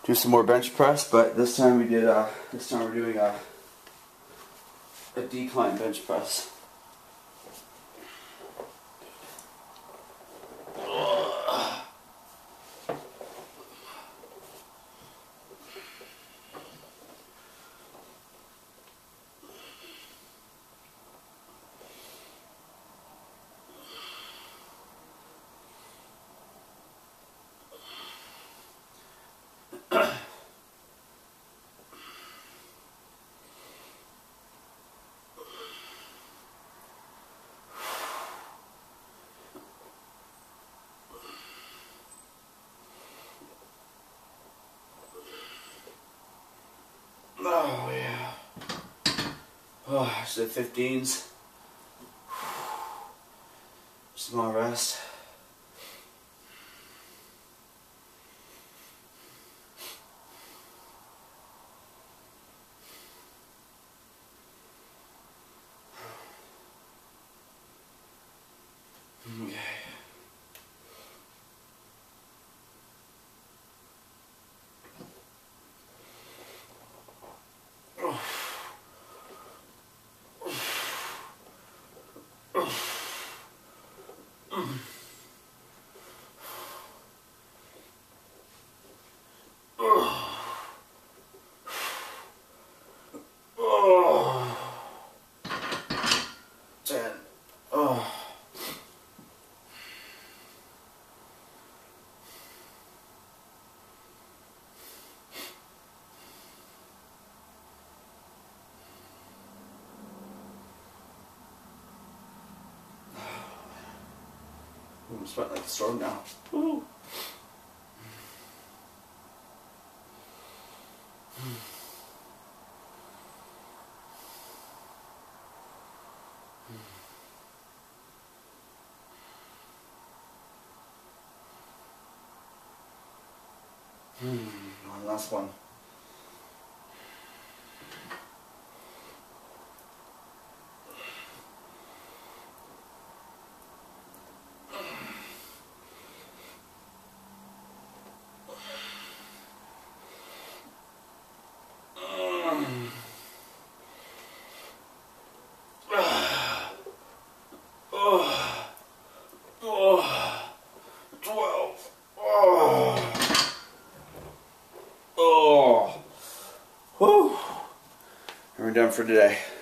do some more bench press, but this time we're doing a decline bench press. Oh yeah. Oh, I did 15s. Small rest. Okay. Oh, 10. Oh. I'm sweating like a storm now. Woo. One last one. Oh, 12. Oh. Whew. And we're done for today.